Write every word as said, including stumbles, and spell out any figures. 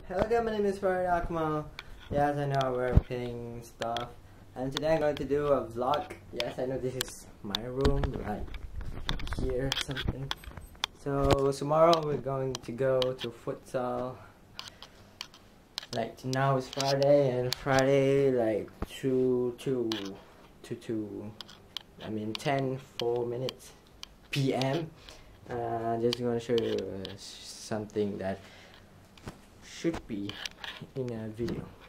Hello guys, my name is Farid Akmal. Yes, I know we're playing stuff, and today I'm going to do a vlog. Yes, I know this is my room, like here or something. So tomorrow we're going to go to futsal. Like now is Friday, and Friday like two two two two. I mean ten four minutes P M. Uh, just gonna show you uh, something that should be in a video.